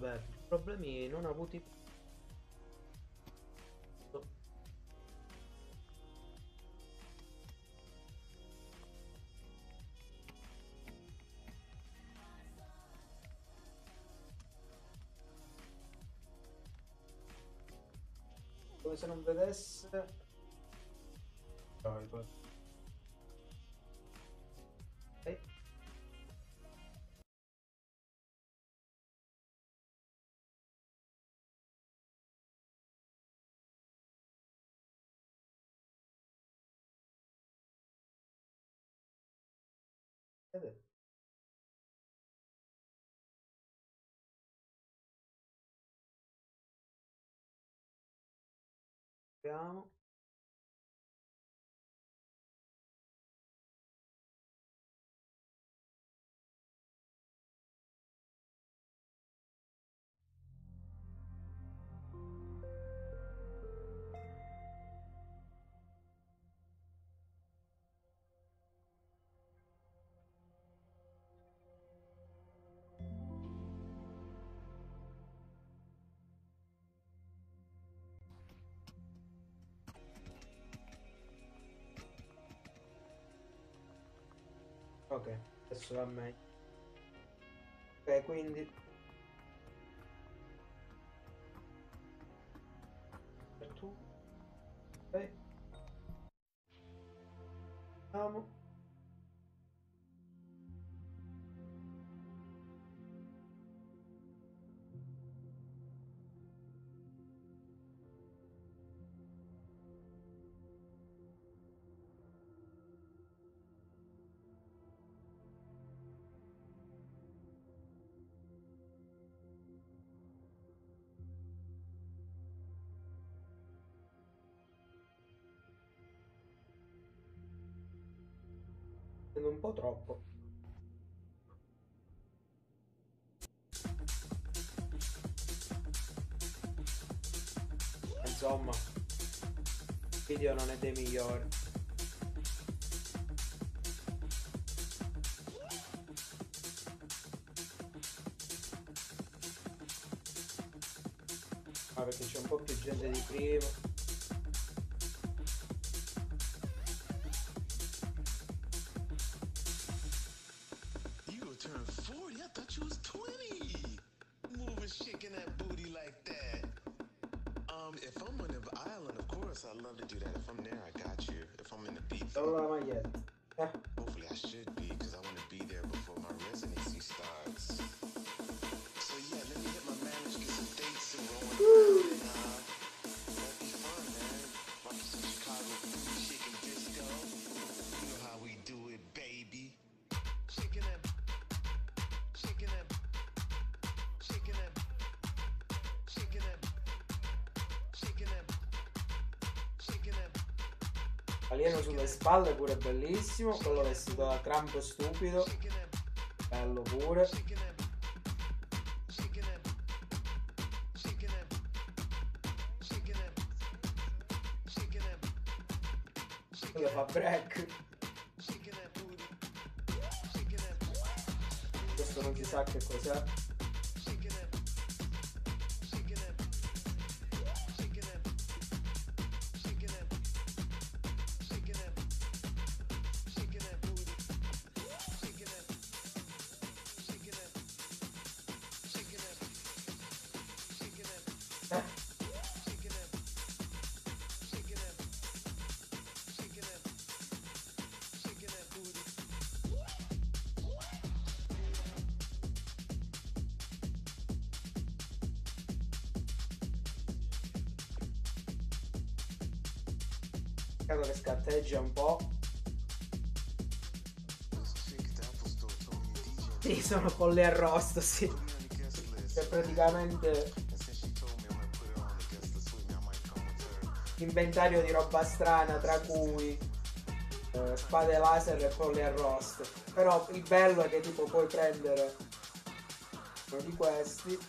vabbè, problemi non avuti. Come se non vedesse. Dai, poi. Ok. Vedete? Vediamo. Ok, adesso va meglio. Ok, quindi per tu. Ok, vediamo. Prendo un po' troppo. Insomma, il video non è dei migliori. Ah, perché c'è un po' più gente di prima. You gonna turn 40? I thought you was 20. Moving, shaking that booty like that. If I'm on the island, of course, I'd love to do that. If I'm there, I got you. If I'm in the beach, Solo la maglietta. hopefully I should be, because I want to be there before my residency starts. So yeah, let me hit my manager, get some dates and roll around, and that'd be fun, man. Rock some Chicago booty shaking disco. You know how we do it, baby. Shaking that, shaking that, shaking that, shaking that, shaking that, shaking that. Alieno sulle spalle pure bellissimo. Quello vestito da Trump stupido. Bello pure. Quello fa break. Questo non si sa che cos'è. Credo che scatteggia un po'. Sì, sono polli arrosto, sì. Che praticamente inventario di roba strana, tra cui spade laser e polli arrosto. Però il bello è che tipo puoi prendere uno di questi.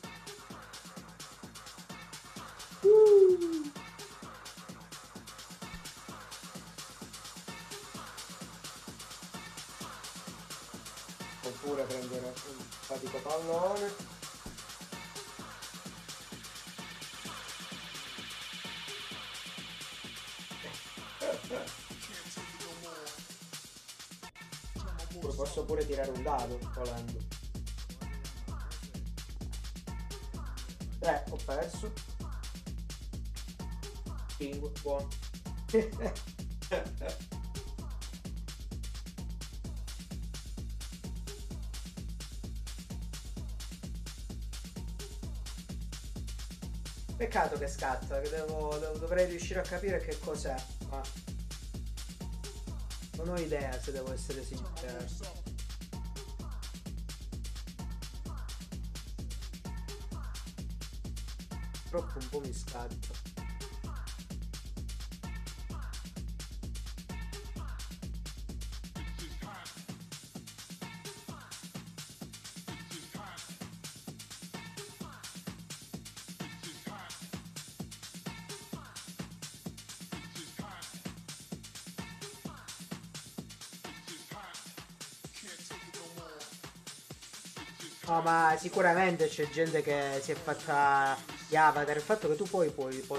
Oppure prendere un fatico pallone. Posso pure tirare un dado, volendo. 3, ho perso. 5, buono. Peccato che scatta, che dovrei riuscire a capire che cos'è, ma non ho idea, se devo essere sincero. Purtroppo un po' mi scatta. No, ma sicuramente c'è gente che si è fatta gli avatar. Il fatto che tu poi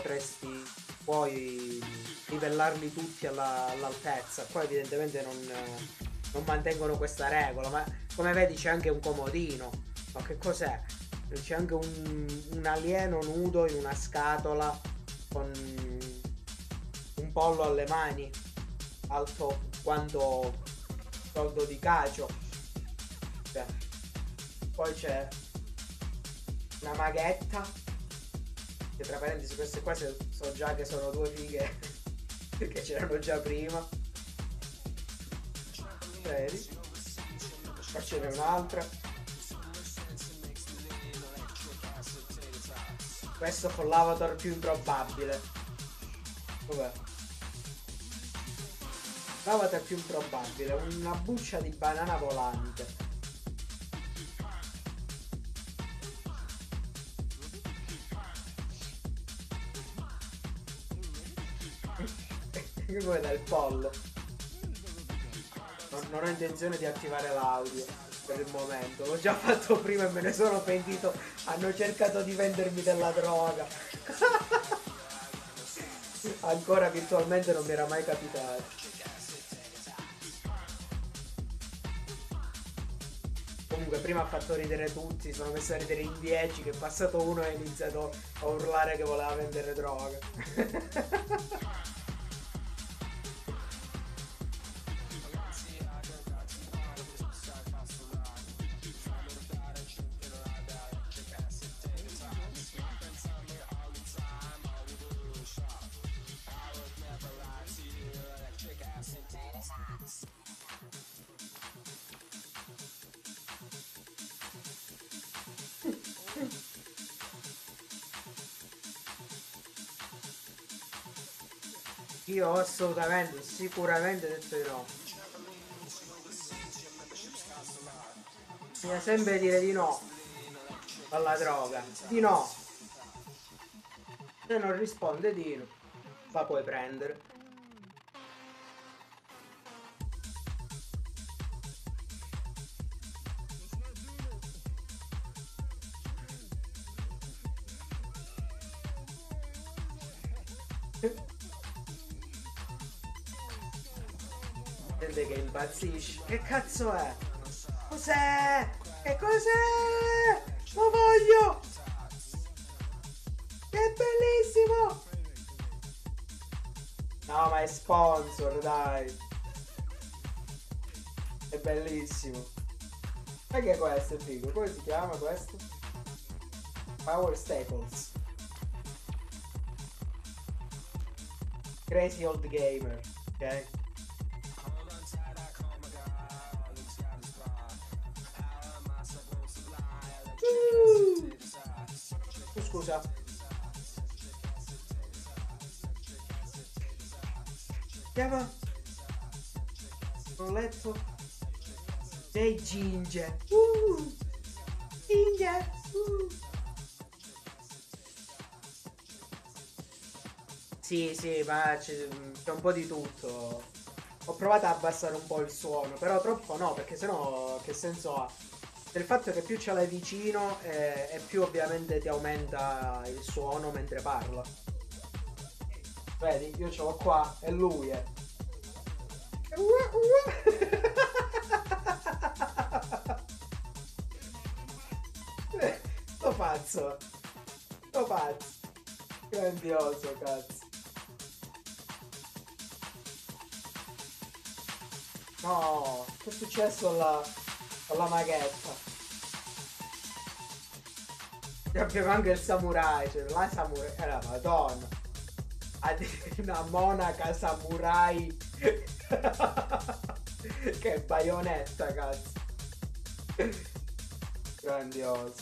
puoi livellarli tutti all'altezza. Qua evidentemente non mantengono questa regola. Ma come vedi c'è anche un comodino. Ma che cos'è? C'è anche un alieno nudo in una scatola con un pollo alle mani, alto quanto soldo di cacio. Cioè, poi c'è una maghetta, che tra parentesi queste qua so già che sono due fighe che c'erano già prima. Vedi? Qua ce n'è un'altra. Questo con l'avatar più improbabile. Vabbè. L'avatar più improbabile, una buccia di banana volante. Che vuoi dal pollo? Non ho intenzione di attivare l'audio per il momento. L'ho già fatto prima e me ne sono pentito. Hanno cercato di vendermi della droga. Ancora virtualmente non mi era mai capitato. Comunque prima ha fatto ridere tutti. Sono messo a ridere in 10. Che è passato uno e ha iniziato a urlare che voleva vendere droga. Io ho assolutamente, sicuramente detto di no. Bisogna sempre dire di no alla droga. Di no. Se non risponde di no, la puoi prendere. Gente che impazzisce. Che cazzo è? Cos'è? Che cos'è? Lo voglio! Che bellissimo! No, ma è sponsor, dai. È bellissimo. Ma che questo è figo? Come si chiama questo? Power Staples. Crazy Old Gamer, ok? Scusa. Chiama. Ho letto. Sei Ginger. Ginger. Sì, ma c'è un po' di tutto. Ho provato a abbassare un po' il suono, però troppo no, perché sennò che senso ha? Del fatto che più ce l'hai vicino e più ovviamente ti aumenta il suono mentre parla. Vedi, io ce l'ho qua e lui è. pazzo. Sto pazzo. Grandioso, cazzo. No, che è successo alla maghetta? E abbiamo anche il samurai, cioè la samurai, la madonna. Una monaca samurai. Che baionetta, cazzo. Grandioso.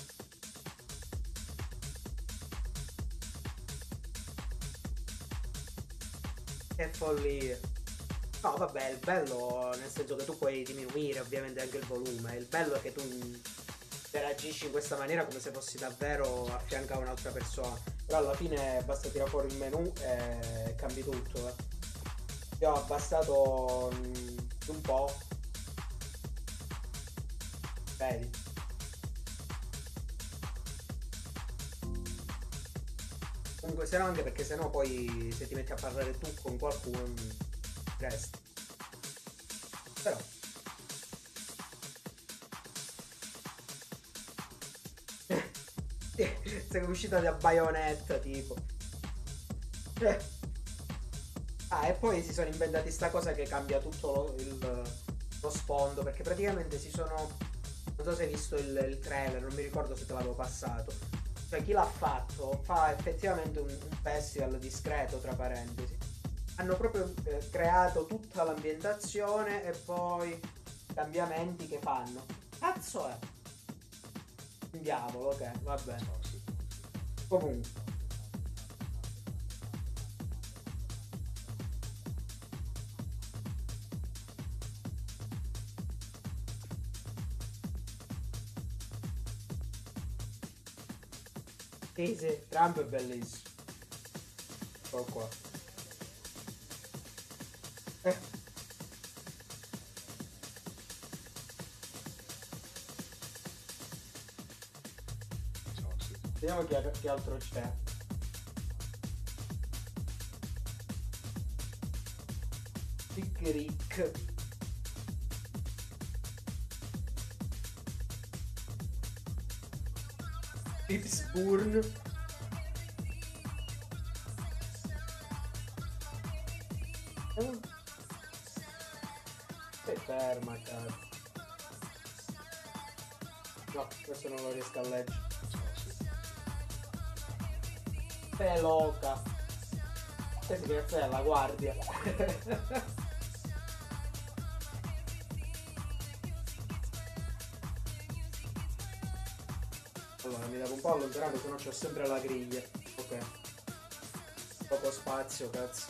Che follia. No, vabbè, il bello nel senso che tu puoi diminuire ovviamente anche il volume. Il bello è che tu interagisci in questa maniera come se fossi davvero a fianco a un'altra persona. Però alla fine basta tirare fuori il menu e cambi tutto. Io ho abbassato un po'. Vedi? Comunque se no, anche perché se no poi se ti metti a parlare tu con qualcuno resti. Però sei uscita da baionetta tipo. Ah, e poi si sono inventati sta cosa che cambia tutto lo sfondo, perché praticamente si sono, non so se hai visto il trailer, non mi ricordo se te l'avevo passato. Cioè chi l'ha fatto fa effettivamente un festival discreto, tra parentesi. Hanno proprio creato tutta l'ambientazione e poi cambiamenti che fanno. Cazzo è? Un diavolo, ok, vabbè. Comunque. Sì, sì, Trump è bellissimo. Eccolo qua. Vediamo che altro c'è. Rick Rick. Pittsburgh. Stai ferma, cazzo. No, questo non lo riesco a leggere. Sei loca. Che si grazie alla guardia. Allora mi devo un po' allontanare, se no c'ho sempre la griglia. Ok. Poco spazio, cazzo.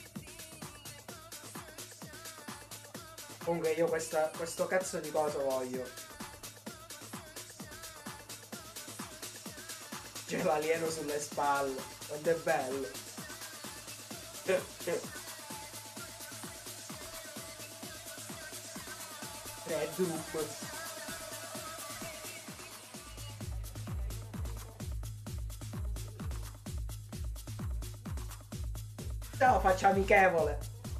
Comunque io questo cazzo di cosa voglio. C'è l'alieno sulle spalle. Quanto è bello. Red Room. Ciao, faccia amichevole.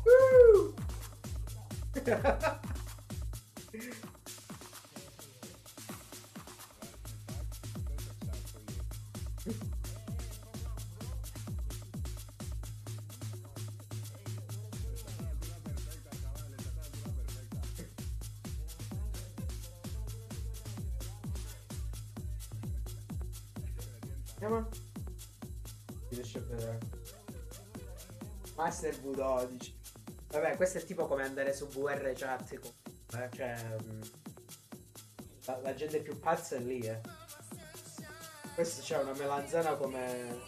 Andiamo. Si riesce a vedere. Master V12. Vabbè, questo è tipo come andare su VR chat. Cioè, la gente più pazza è lì, eh. Questo c'è una melanzana come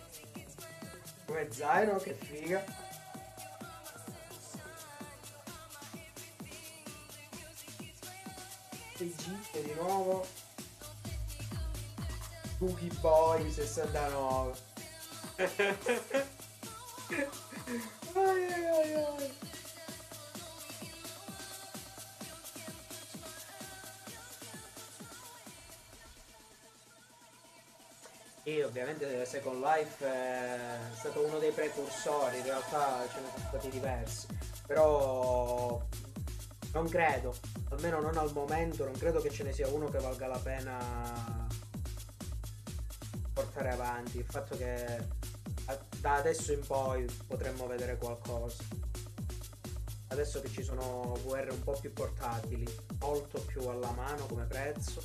zaino, che figa. Gite di nuovo. Cookie Boy 69. Ai ai ai. E ovviamente Second Life è stato uno dei precursori, in realtà ce ne sono stati diversi, però non credo, almeno non al momento, non credo che ce ne sia uno che valga la pena portare avanti, il fatto che da adesso in poi potremmo vedere qualcosa. Adesso che ci sono VR un po' più portatili, molto più alla mano come prezzo,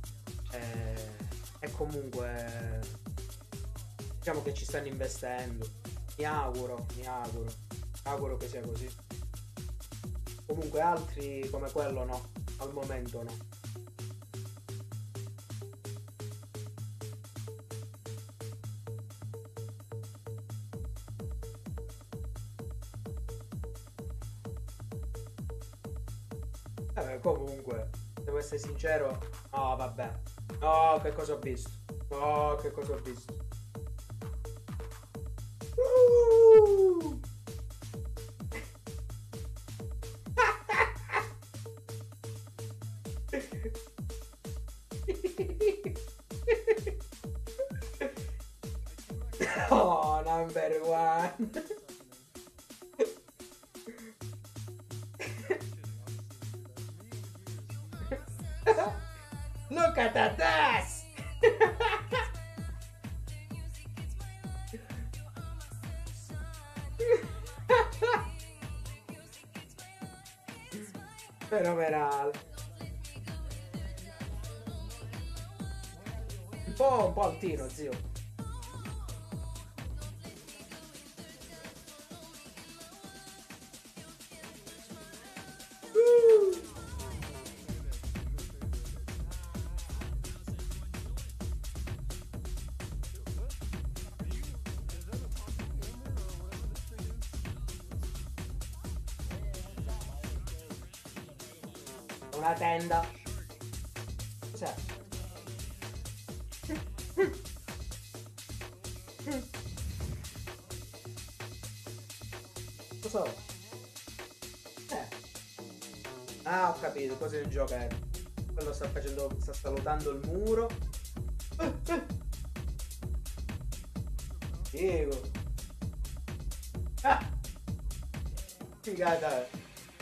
e comunque diciamo che ci stanno investendo. Mi auguro che sia così. Comunque altri come quello no, al momento no. Comunque, devo essere sincero, no vabbè. No, che cosa ho visto? No, che cosa ho visto? Uh! Oh, number one. Look at that ass. Fenomenale. Un po' altino, zio. Una tenda. Cos'è? Cosa ho? Ah, ho capito, cos'è il giochetto. Quello sta facendo. Sta salutando il muro. Figo. Ah! Figata.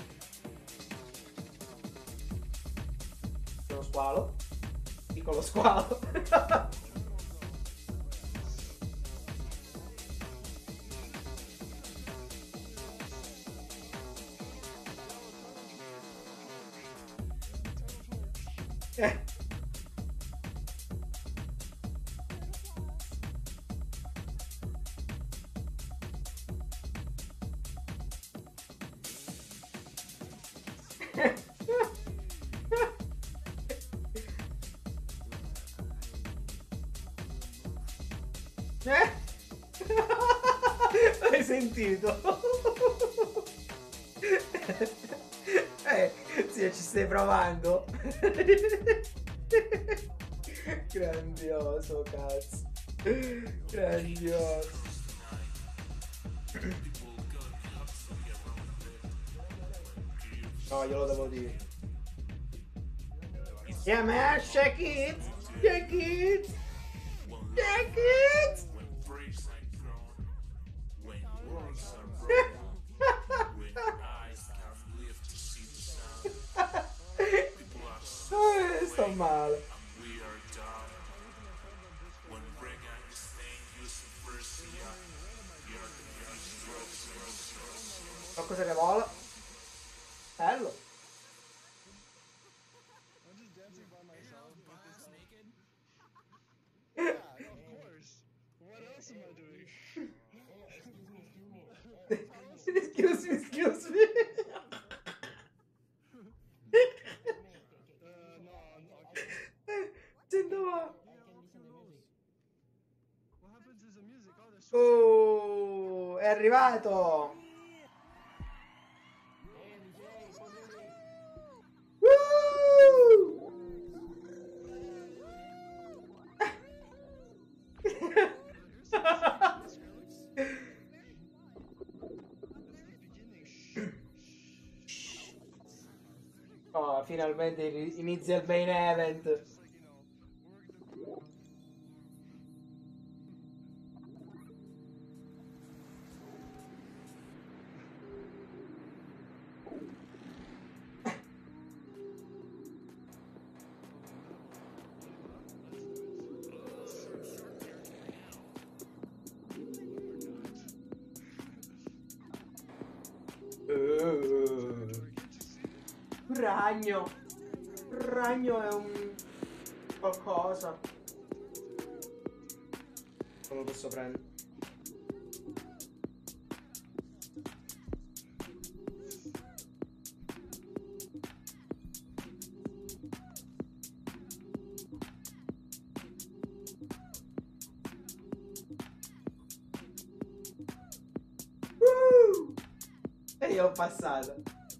Uno squalo. Piccolo squalo. Hai sentito? Sì, ci stai provando. Grandioso, cazzo. Grandioso. No, glielo devo dire. Yeah, man, shake it. Shake it. Shake it. Sto male. Qualcosa che vola. Bello. Excuse me. Sento male. Oh, è arrivato. Woo! Oh, finalmente inizia il main event. ragno. Il ragno è un qualcosa. Non lo posso prendere. E io ho passato.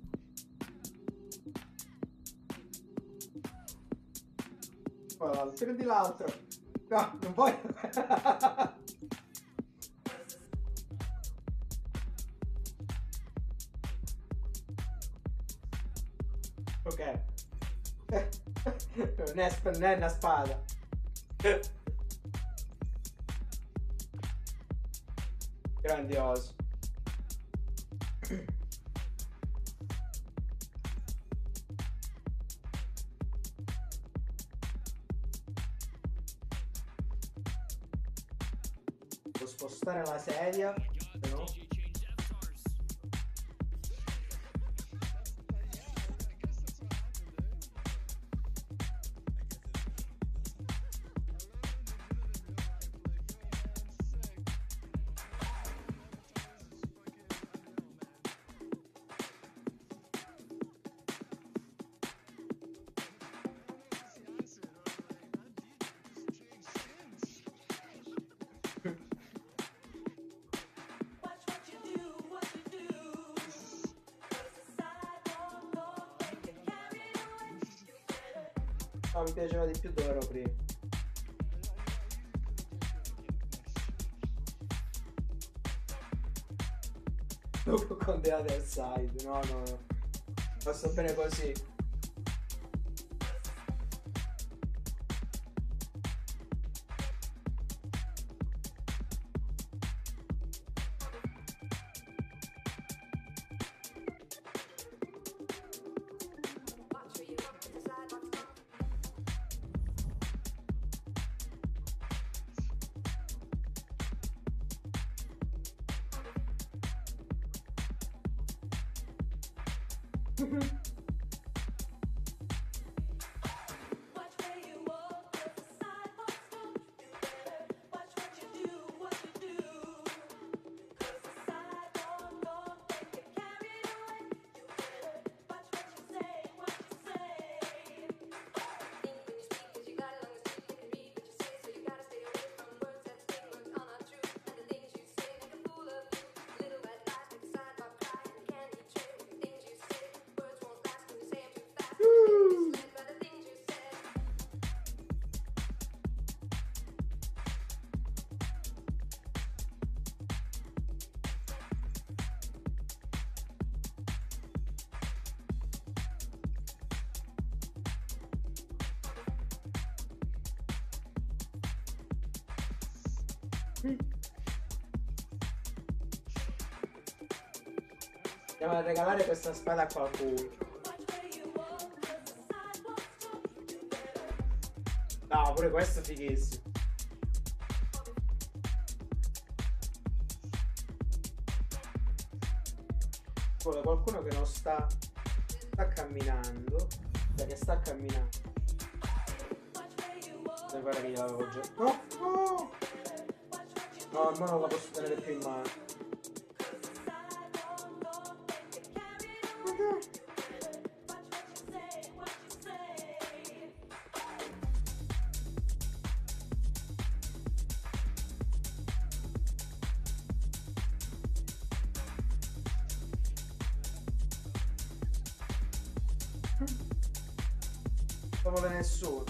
Oh, prendi l'altro. No, non voglio. Ok. Non è una spada. Grandioso. Devo spostare la sedia, no? No, mi piaceva di più dove ero prima. Dopo con The Other Side. No, no, no. Basta bene così. Andiamo a regalare questa spada a qualcuno. No, pure questo è fighissimo. Vuole qualcuno che non sta camminando. Cioè che sta camminando. Mi pare che gliel'avevo già. No, no! No, ma non la posso tenere più in mano. Non vuole nessuno.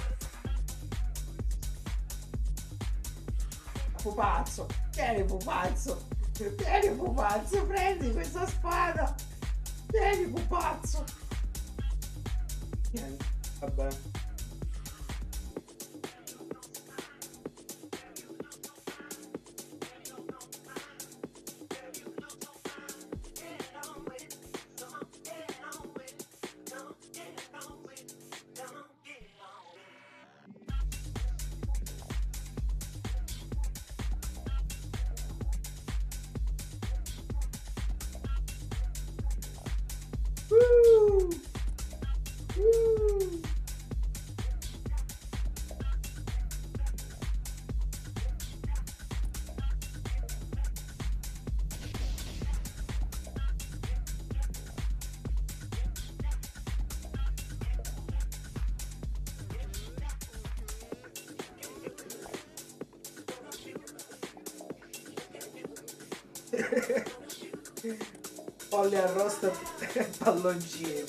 Pupazzo, tieni pupazzo, tieni pupazzo, prendi questa spada, tieni pupazzo. Niente, vabbè. Polli arrosto e palloncini.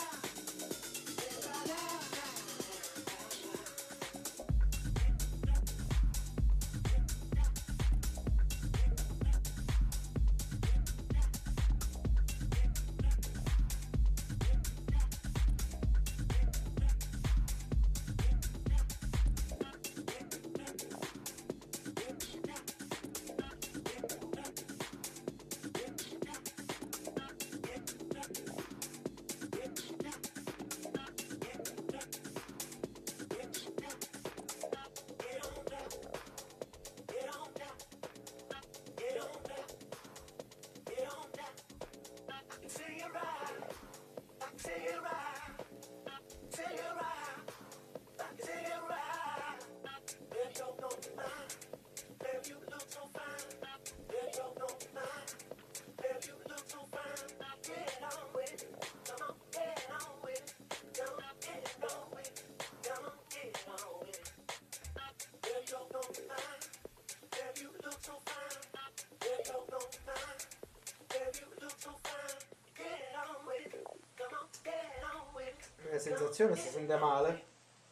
La sensazione si sente male.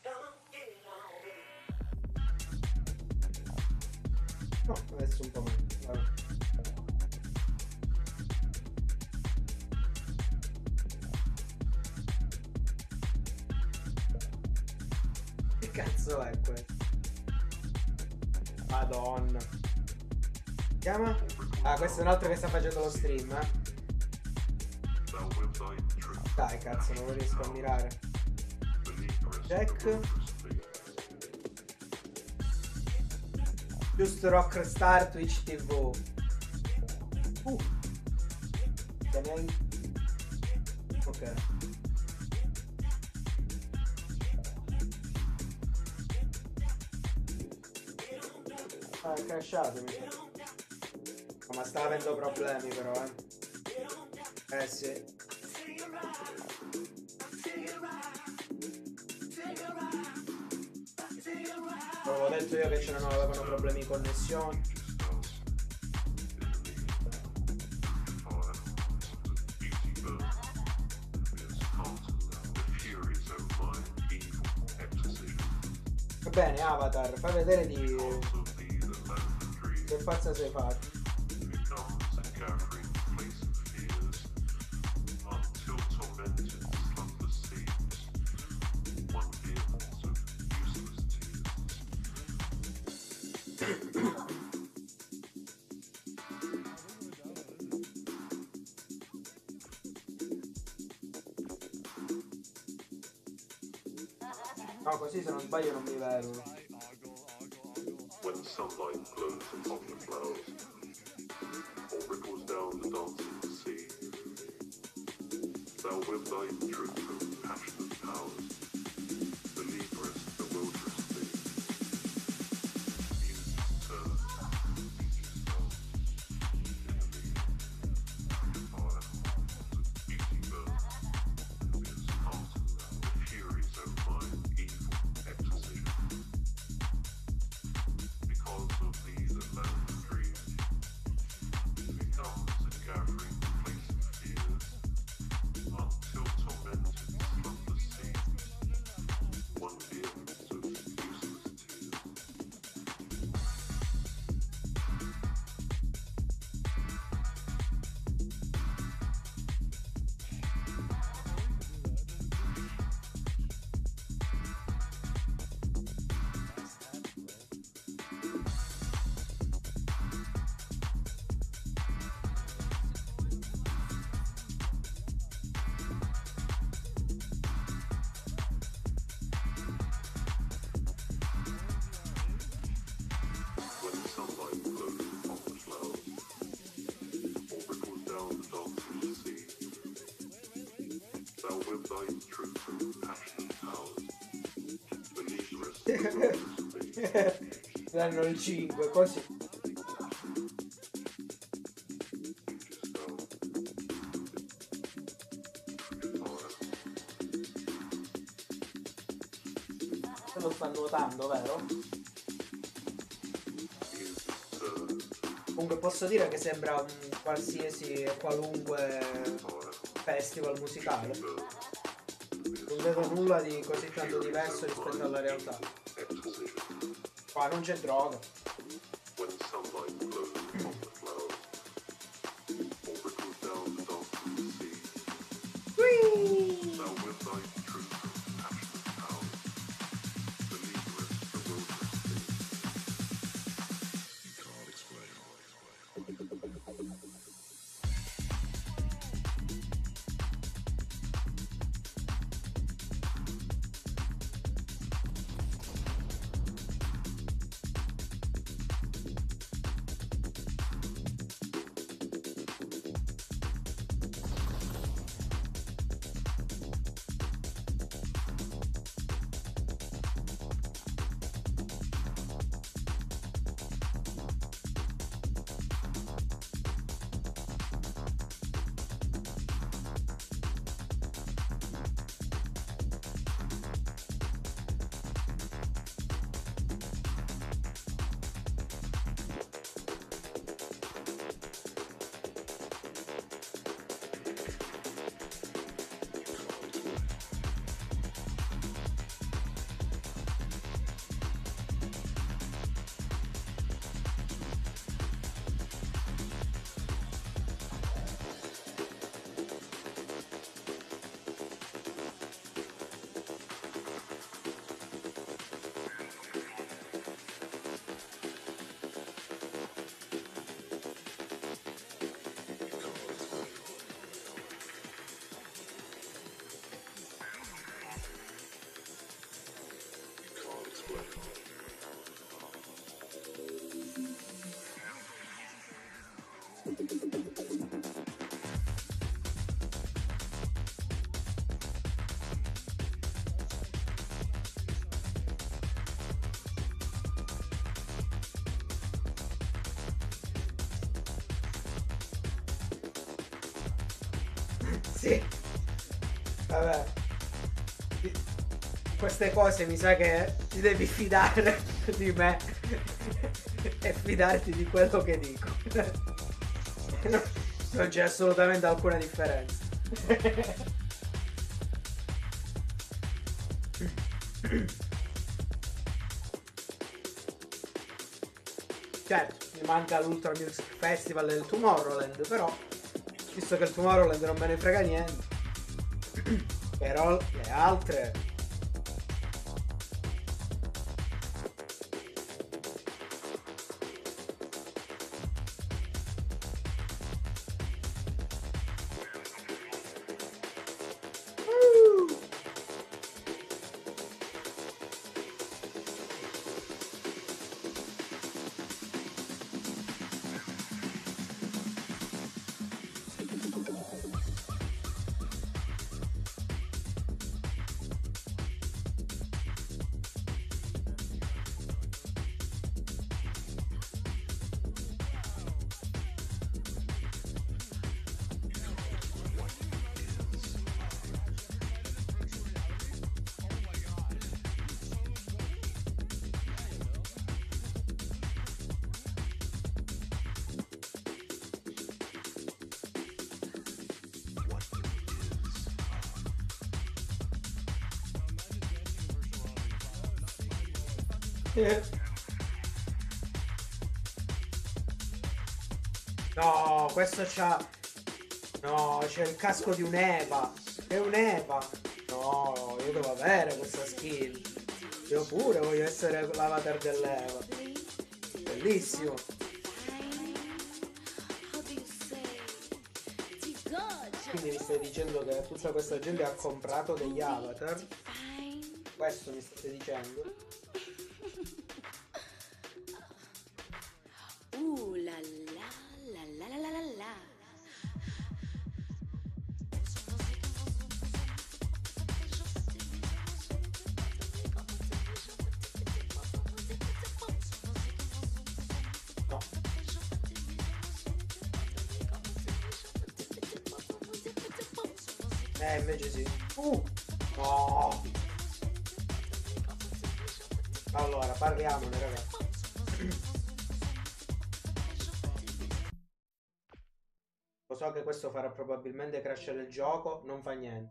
No, adesso un po' meno. Vabbè. Che cazzo è questo? Madonna. Chiama? Ah, questo è un altro che sta facendo lo stream, eh. Dai, cazzo, non lo riesco a mirare. Check. Giusto Rockstar Twitch TV. Ok. Ah, è crashato, mi sa. No, ma sta avendo problemi però, eh. Eh sì. Avevo detto io che c'erano, avevano problemi di connessione. Va bene, Avatar, fai vedere di che pazza sei fatto. No, così se non sbaglio non mi vedo. When sunlight glows upon the flowers, or ripples down the dancing sea, thou with thy truth and passionate powers, believerest the wilderness thee. Music turns, each soul, fire, beauty burns, is heart, the furies of mine evil exorcism. Because of thee the land dreams becomes a gathering place of fears, until tormented slumber seems one vehemence of useless tears. When sunlight glows upon the flowers, or ripples down the dancing sea, thou with thy truth and passionate powers, believerest the wilderness thee. Danno il 5, così. Se lo sta nuotando, vero? Music turns, Comunque posso dire che sembra un qualunque festival musicale. Non vedo nulla di così tanto diverso rispetto alla realtà. Qua non c'è droga. When sunlight flows on the clouds, or ripples down the dark blue sea, thou with thy truth and passionate power, deliverest the wilderness sea. You can't explain. Sì. Vabbè. Queste cose mi sa che ti devi fidare di me e fidarti di quello che dico. Non c'è assolutamente alcuna differenza. Certo, mi manca l'Ultra Music Festival e il Tomorrowland, però visto che il Tomorrowland non me ne frega niente. Però le altre no, questo c'ha. No, c'è il casco di un'Eva. È un'Eva. No, io devo avere questa skill. Io pure voglio essere l'avatar dell'Eva. Bellissimo. Quindi mi stai dicendo che tutta questa gente ha comprato degli avatar? Questo mi state dicendo? La la la la la la la. No. Invece sì. No. Allora, parliamone, ragazzi. So che questo farà probabilmente crashare il gioco, non fa niente.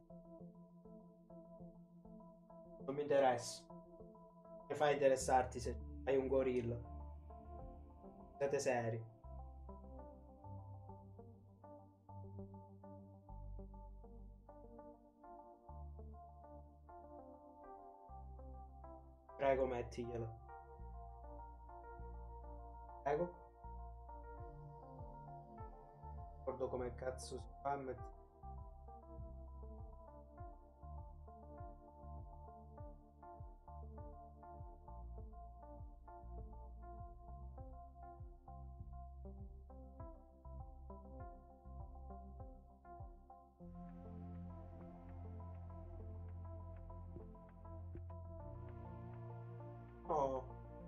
Non mi interessa. Che fai a interessarti se hai un gorilla? Siete seri. Prego, mettiglielo. Prego. Ricordo come cazzo si fa a mettere. Oh.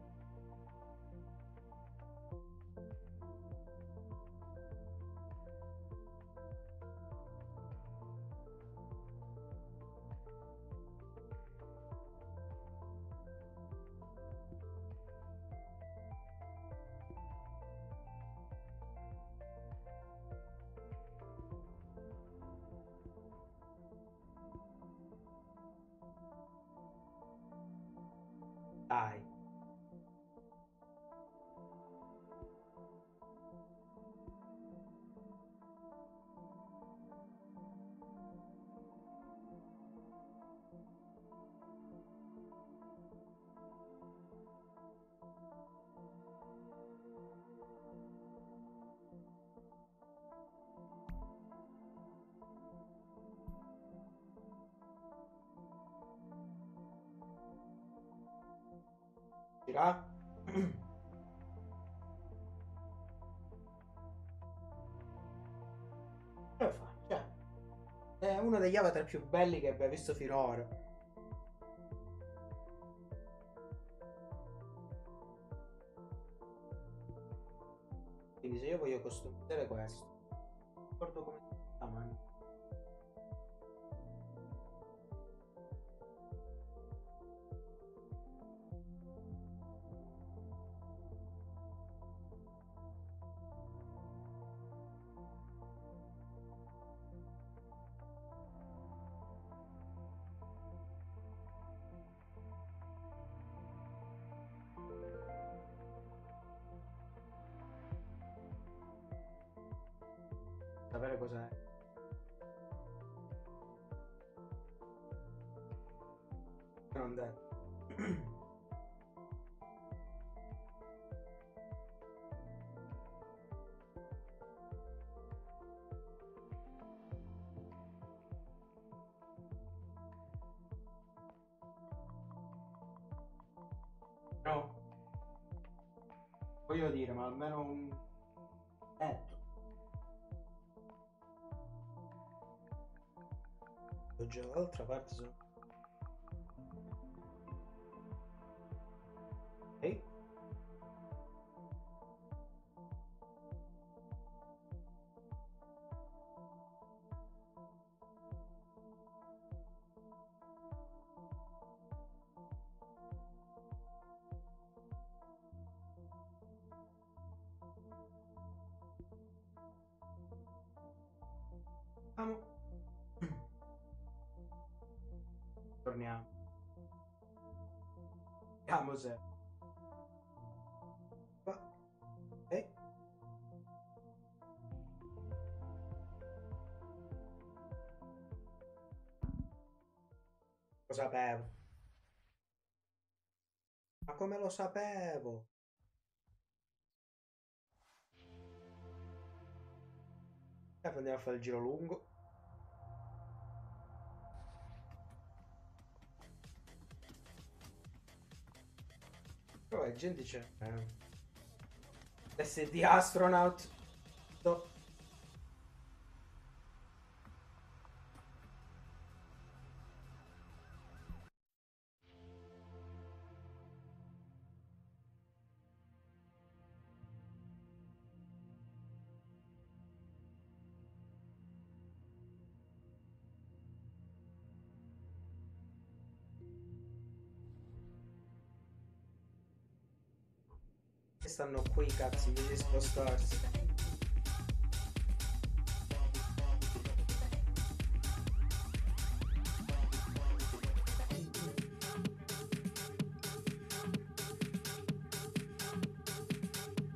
Dai. Gira. Come fa? Cioè, è uno degli avatar più belli che abbia visto finora. Quindi se io voglio customizzare questo, non ricordo come si chiama. Sapere cos'è. Non detto. No. Voglio dire, ma almeno un letto. Già dall'altra parte sono. Ehi? Vamo. Torniamo. Vediamo se. Qua. Ehi? Lo sapevo. Ma come lo sapevo? E poi andiamo a fare il giro lungo. Però la gente c'è. SD Astronaut. No. Che stanno qui, cazzo, invece di spostarsi.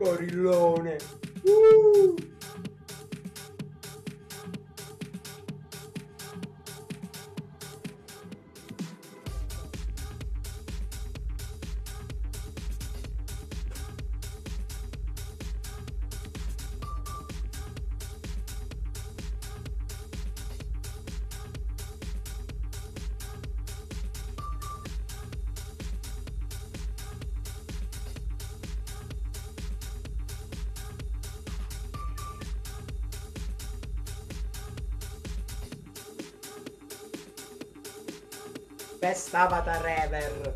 Gorillone. Best Avatar ever.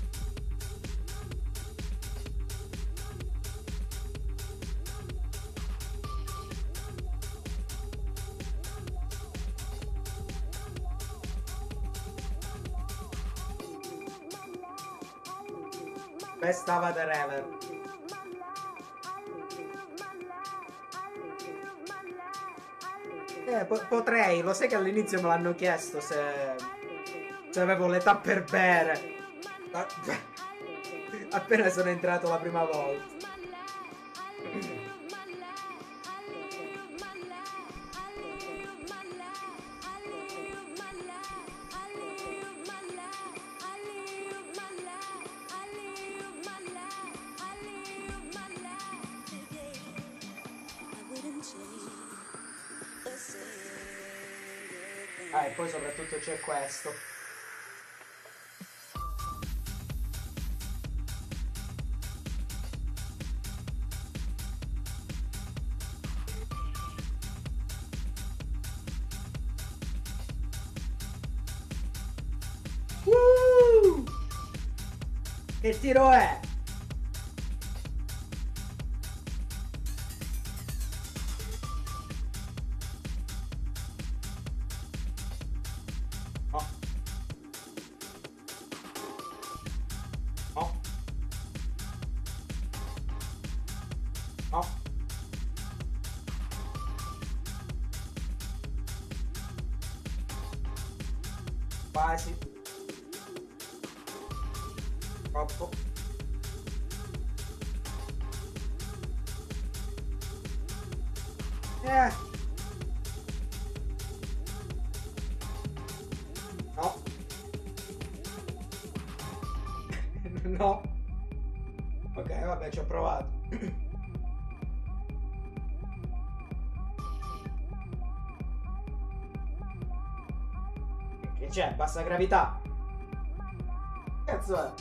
Best Avatar ever. Potrei, lo sai che all'inizio me l'hanno chiesto se avevo l'età per bere. Appena sono entrato la prima volta. Ah, e poi soprattutto c'è questo. Che tiro è? No. No. No. Quasi. Troppo. No. No. Ok, vabbè, ci ho provato. Che c'è? Bassa gravità. Cazzo è?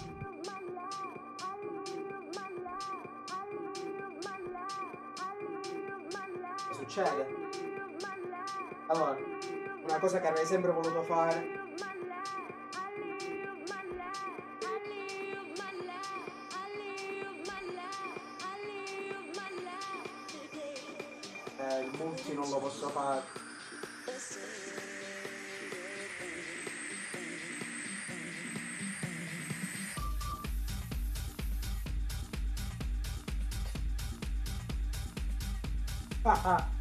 Che succede? Allora, una cosa che avrei sempre voluto fare. Il multi non lo posso fare. Ah.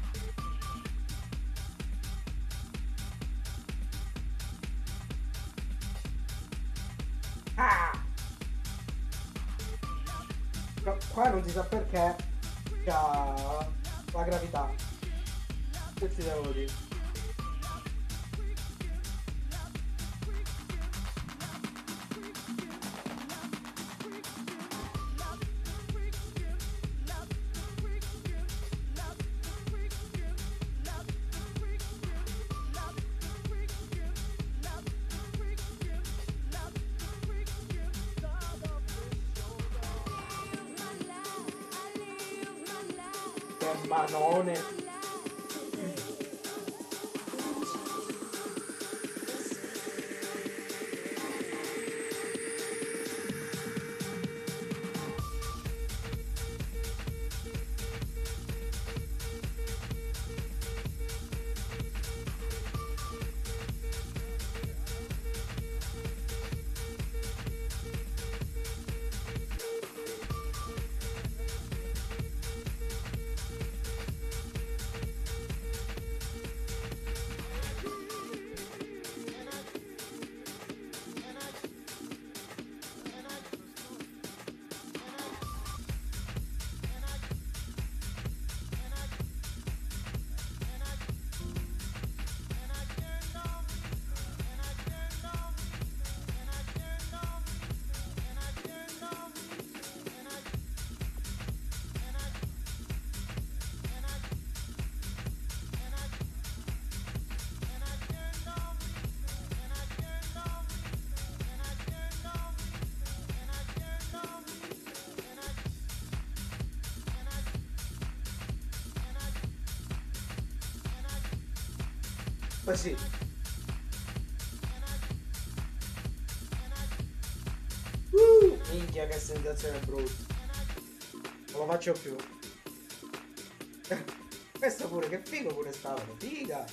Qua non si sa perché c'ha la gravità. Che ti devo dire? Che manone. Così. Minchia che sensazione brutta. Non lo faccio più. Questo pure, che figo pure stato. Figa.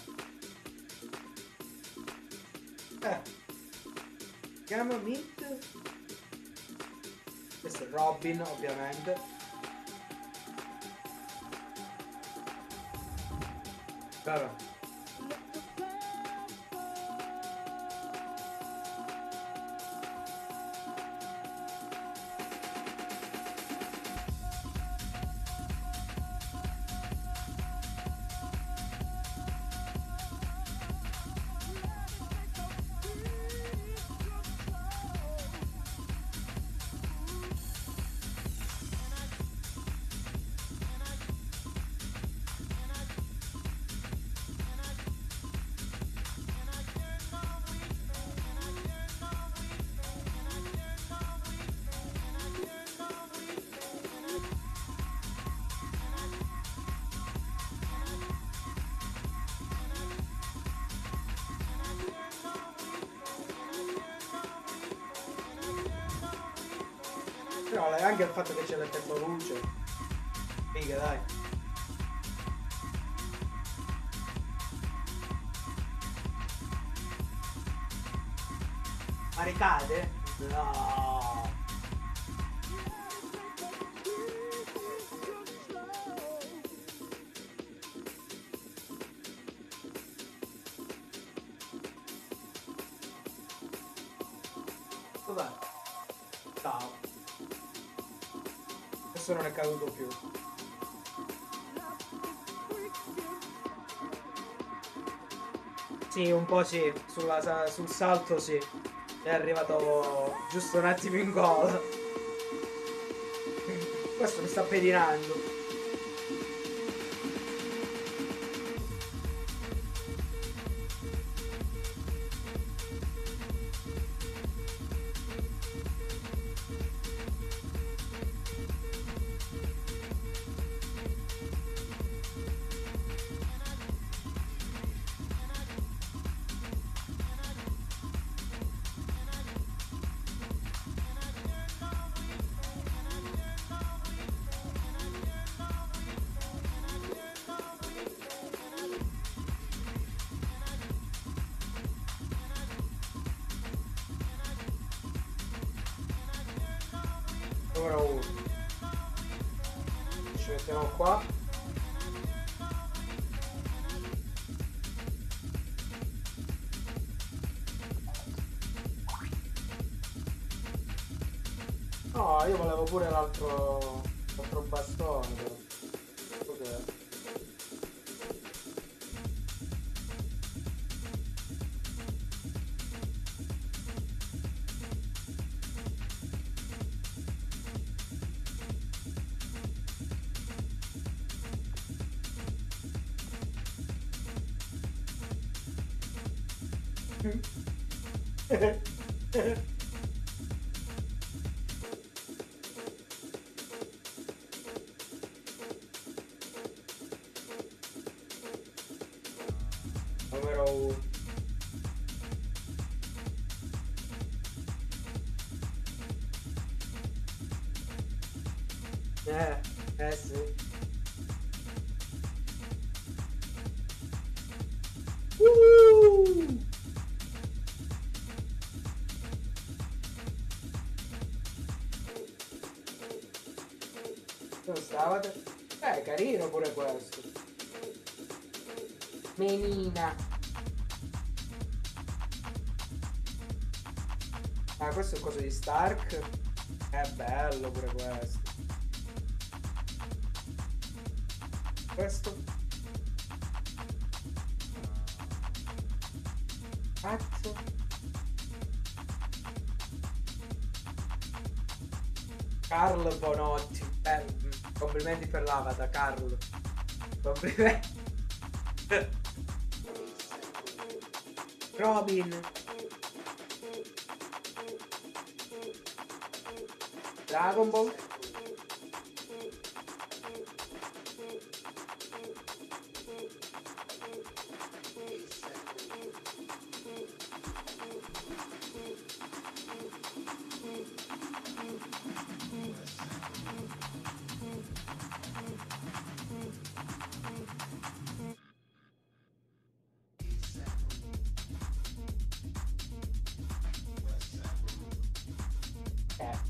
Chiama Mint. Questo è Robin, ovviamente. Vabbè. Però anche il fatto che c'è l'effetto luce. Figa, dai. Ma ricade? No. Dov'è? Ciao. Adesso non è caduto più. Sì, un po' sì. Sul salto sì. È arrivato giusto un attimo in gola. Questo mi sta pedinando. Numero 1. Ci mettiamo qua. No, io volevo pure l'altro bastone. Però. Cos'è? Numero 1. Sì. Dove stavate? Carino pure questo. Menina. Ah, questo è il coso di Stark. È bello pure questo. Questo. Cazzo. Carl Bonotti. Complimenti per l'avatar, Carl. Complimenti. Robin. Dragon Ball.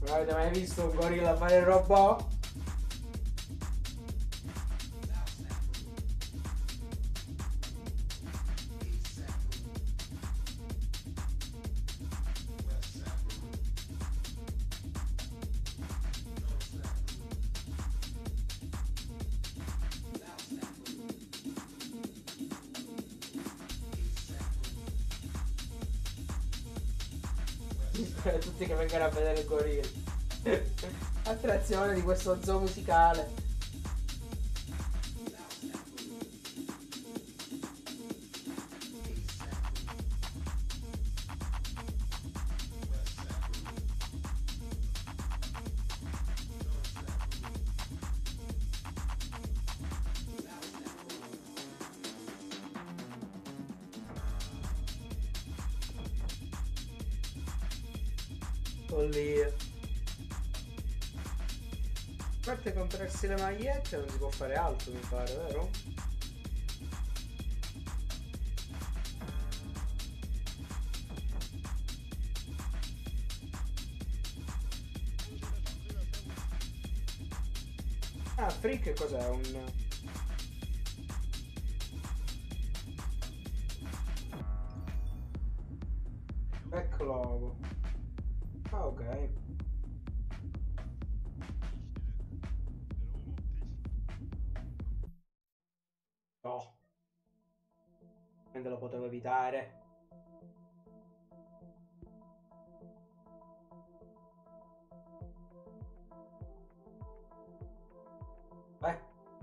Non avete mai visto un gorilla fare il robot? Tutti che vengono a vedere il gorilla. Attrazione di questo zoo musicale. Follia. A parte comprarsi le magliette non si può fare altro, mi pare, vero? Ah, Freak cos'è? Un... Backlogo. Ah, ok. No. Mentre lo potevo evitare. Eh.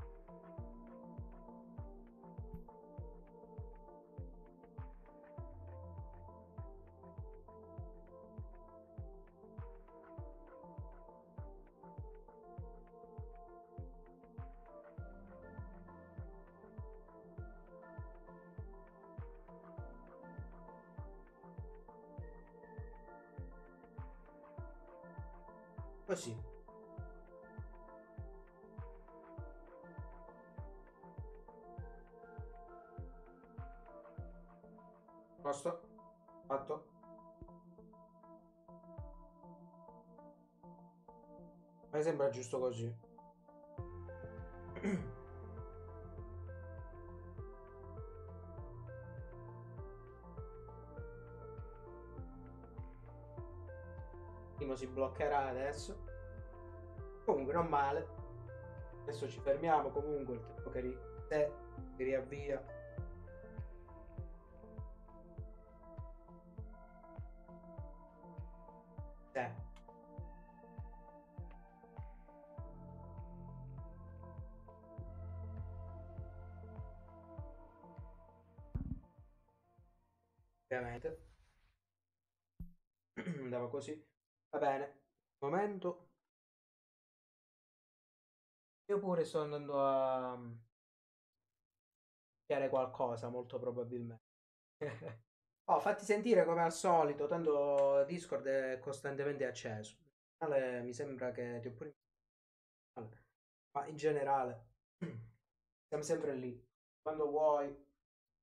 Così. Posto. Fatto. Mi sembra giusto così. Primo si bloccherà adesso. Comunque non male. Adesso ci fermiamo comunque il tempo che si riavvia. Sì. Ovviamente. Andava così. Va bene. Momento. Io pure sto andando a fare qualcosa, molto probabilmente. Oh, fatti sentire come al solito, tanto Discord è costantemente acceso. Mi sembra che ti ho pure... Ma in generale, siamo sempre lì. Quando vuoi,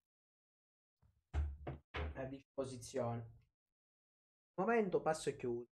a disposizione. Momento, passo e chiudo.